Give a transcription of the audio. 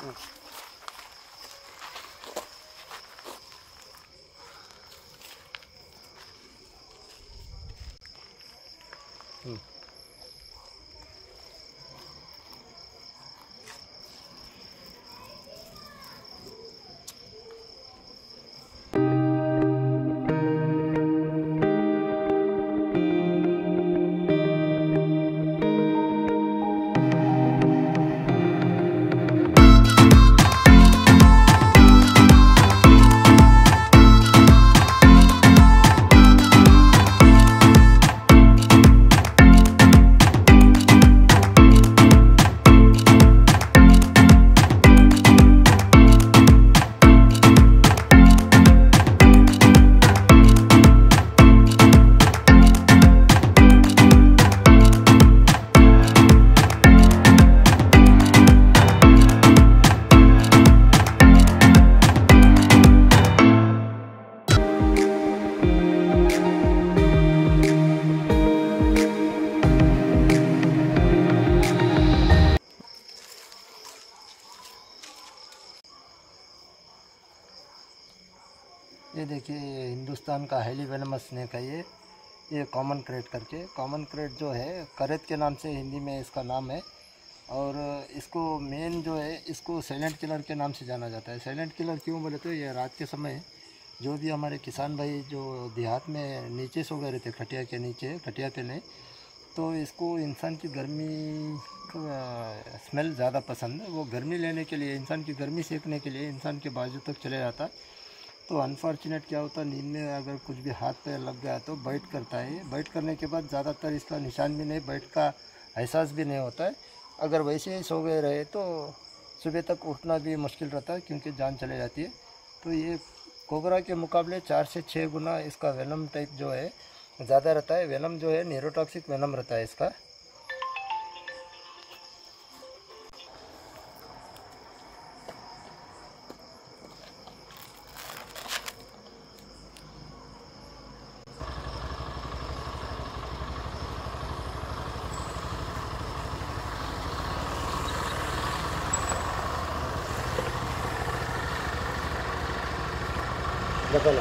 ये देखिए हिंदुस्तान का हाईली वेनमस स्नेक है ये कॉमन क्रेट करके, कॉमन क्रेट जो है करैत के नाम से हिंदी में इसका नाम है। और इसको मेन जो है इसको साइलेंट किलर के नाम से जाना जाता है। साइलेंट किलर क्यों बोले तो ये रात के समय जो भी हमारे किसान भाई जो देहात में नीचे सो गए रहते खटिया के नीचे, खटिया पे नहीं, तो इसको इंसान की गर्मी का स्मेल ज़्यादा पसंद है। वो गर्मी लेने के लिए, इंसान की गर्मी सेकने के लिए इंसान के बाजू तक चले जाता है। तो अनफॉर्चुनेट क्या होता है, नींद में अगर कुछ भी हाथ पैर लग गया तो बाइट करता है। बाइट करने के बाद ज़्यादातर इसका निशान भी नहीं, बाइट का एहसास भी नहीं होता है। अगर वैसे ही सो गए रहे तो सुबह तक उठना भी मुश्किल रहता है क्योंकि जान चले जाती है। तो ये कोबरा के मुकाबले 4 से 6 गुना इसका वेनम टाइप जो है ज़्यादा रहता है। वेनम जो है न्यूरोटॉक्सिक वेनम रहता है इसका। बदला